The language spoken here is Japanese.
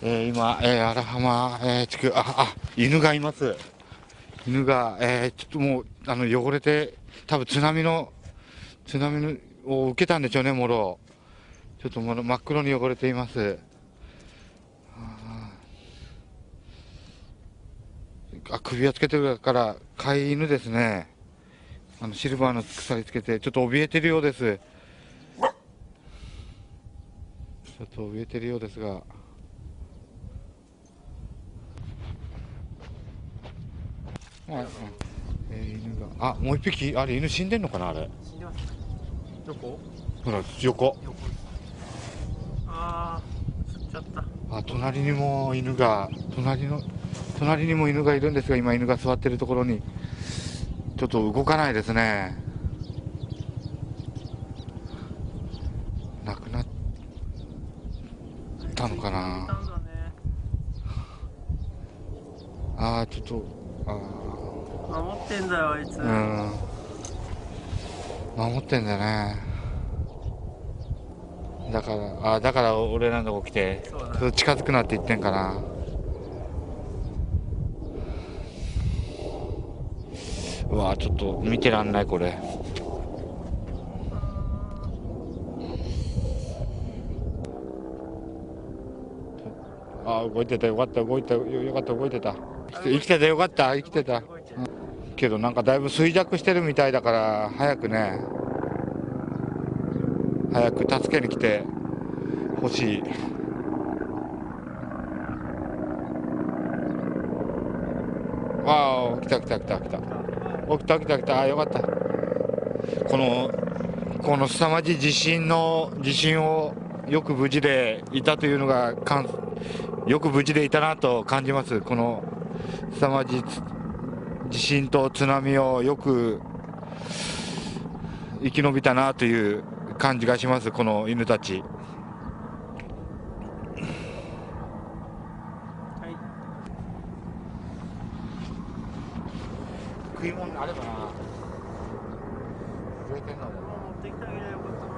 今、荒浜、地区、犬がいます。犬が、ちょっともう、汚れて、多分津波を受けたんでしょうね、もろ。ちょっともろ真っ黒に汚れています。首輪つけてるから、飼い犬ですね。シルバーの鎖つけて、ちょっと怯えてるようです。ちょっと怯えてるようですが。犬が、もう一匹、あれ、犬死んでんのかな、あれ。 死んでます。どこ？ ほら、横。 釣っちゃった。 隣にも犬が、隣にも犬がいるんですが、今犬が座ってるところに、ちょっと動かないですね。亡くなったのかな。ちょっと、 守ってんだよ、あいつ。 守ってんだね。だから俺らのとこ来て、近づくなって言ってんかな。うわ、ちょっと見てらんない、これ。動いてた、よかった、よかった、動いてた。生きてた、よかった、生きてた。けどなんかだいぶ衰弱してるみたいだから、早く助けに来てほしい。来た。来た。よかった。この凄まじい地震をよく無事でいたというのが、よく無事でいたなと感じます。この凄まじい地震と津波をよく生き延びたなという感じがします、この犬たち。 はい。 食い物あればな。 持ってきてあげればよかった。